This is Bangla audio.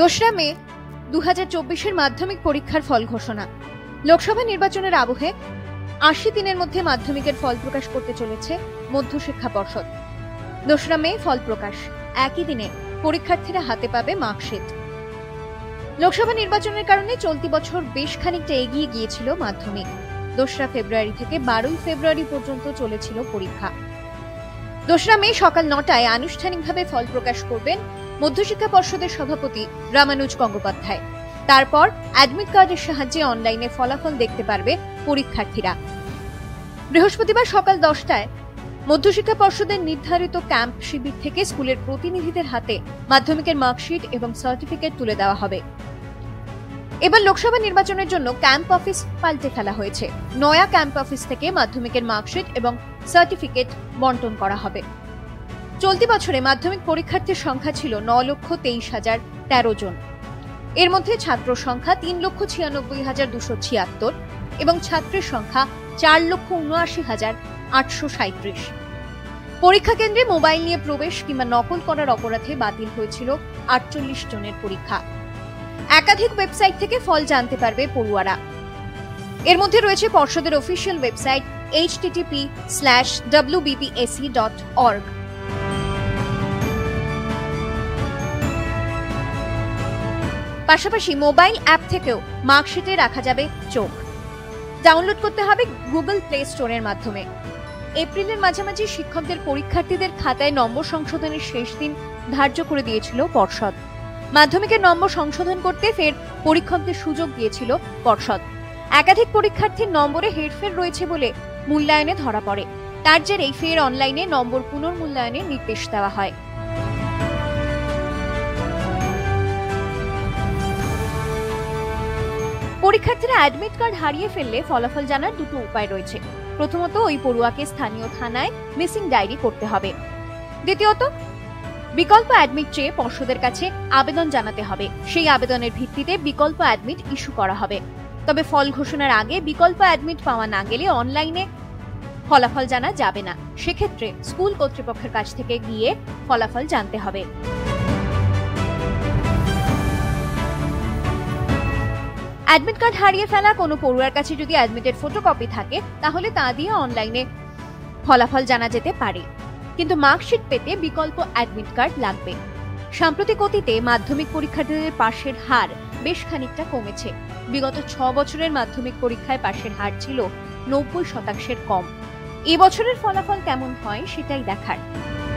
২রা মে ২০২৪-এর মাধ্যমিক পরীক্ষার ফল ঘোষণা। লোকসভা নির্বাচনের আবহে ৮০ দিনের মধ্যে মাধ্যমিকের ফল প্রকাশ করতে চলেছে মধ্যশিক্ষা পর্ষদ। ২রা মে ফল প্রকাশ, একই দিনে পরীক্ষার্থীরা হাতে পাবে মার্কশিট। লোকসভা নির্বাচনের কারণে চলতি বছর বেশ খানিকটা এগিয়ে গিয়েছিল মাধ্যমিক। ২রা ফেব্রুয়ারি থেকে ১২ই ফেব্রুয়ারি পর্যন্ত চলেছিল পরীক্ষা। ২রা মে সকাল ৯টায় আনুষ্ঠানিকভাবে ফল প্রকাশ করবেন মধ্যশিক্ষা পর্ষদের সভাপতি রামানুজ গঙ্গোপাধ্যায়। তারপর অ্যাডমিট কার্ডের সাহায্যে অনলাইনে ফলাফল দেখতে পারবে পরীক্ষার্থীরা। বৃহস্পতিবার সকাল 10টায় মধ্যশিক্ষা পর্ষদের নির্ধারিত ক্যাম্প শিবির থেকে স্কুলের প্রতিনিধিদের হাতে মাধ্যমিকের মার্কশিট এবং সার্টিফিকেট তুলে দেওয়া হবে। এবার লোকসভা নির্বাচনের জন্য ক্যাম্প অফিস পাল্টে ফেলা হয়েছে। নয়া ক্যাম্প অফিস থেকে মাধ্যমিকের মার্কশিট এবং সার্টিফিকেট বন্টন করা হবে। চলতি বছরে মাধ্যমিক পরীক্ষার্থীর সংখ্যা ছিল ৯,২৩,০১৩ জন। এর মধ্যে ছাত্র সংখ্যা ৩,৯৬,২৭৬ এবং ছাত্রের সংখ্যা ৪,৭৯,৮৩৭। পরীক্ষা কেন্দ্রে মোবাইল নিয়ে প্রবেশ কিংবা নকল করার অপরাধে বাতিল হয়েছিল ৪৮ জনের পরীক্ষা। একাধিক ওয়েবসাইট থেকে ফল জানতে পারবে পড়ুয়ারা। এর মধ্যে রয়েছে পর্ষদের অফিসিয়াল ওয়েবসাইট http:/wbpsc.org। পাশাপাশি মোবাইল অ্যাপ থেকেও মার্কশিটে রাখা যাবে চোখ। ডাউনলোড করতে হবে গুগল প্লে স্টোরের মাধ্যমে। এপ্রিলের মাঝামাঝি শিক্ষকদের পরীক্ষার্থীদের খাতায় নম্বর সংশোধনের শেষ দিন ধার্য করে দিয়েছিল পর্ষদ। মাধ্যমিকের নম্বর সংশোধন করতে ফের পরীক্ষকদের সুযোগ দিয়েছিল পর্ষদ। একাধিক পরীক্ষার্থীর নম্বরে হেরফের রয়েছে বলে মূল্যায়নে ধরা পড়ে। তার জেরেই ফের অনলাইনে নম্বর পুনর্মূল্যায়নের নির্দেশ দেওয়া হয়। পরীক্ষার্থীরা অ্যাডমিট কার্ড হারিয়ে ফেললে ফলাফল জানার দুটো উপায় রয়েছে। প্রথমত, ওই পড়ুয়াকে স্থানীয় থানায় মিসিং ডায়েরি করতে হবে। দ্বিতীয়ত, বিকল্প অ্যাডমিট চেয়ে পর্ষদের কাছে আবেদন জানাতে হবে। সেই আবেদনের ভিত্তিতে বিকল্প অ্যাডমিট ইস্যু করা হবে। তবে ফল ঘোষণার আগে বিকল্প অ্যাডমিট পাওয়া না গেলে অনলাইনে ফলাফল জানা যাবে না। সেক্ষেত্রে স্কুল কর্তৃপক্ষের কাছ থেকে গিয়ে ফলাফল জানতে হবে। অ্যাডমিট কার্ড হারিয়ে ফেলা কোনো পড়ুয়ার কাছে যদি অ্যাডমিটের ফটোকপি থাকে তাহলে তা দিয়ে অনলাইনে ফলাফল জানা যেতে পারে, কিন্তু মার্কশিট পেতে বিকল্প অ্যাডমিট কার্ড লাগবে। সাম্প্রতিক অতীতে মাধ্যমিক পরীক্ষার্থীদের পাশের হার বেশ খানিকটা কমেছে। বিগত ৬ বছরের মাধ্যমিক পরীক্ষায় পাশের হার ছিল ৯০% কম। এবছরের ফলাফল কেমন হয় সেটাই দেখার।